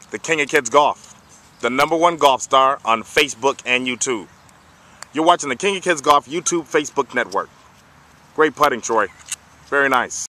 the King of Kids Golf, the #1 golf star on Facebook and YouTube. You're watching the King of Kids Golf YouTube Facebook network. Great putting, Troy. Very nice.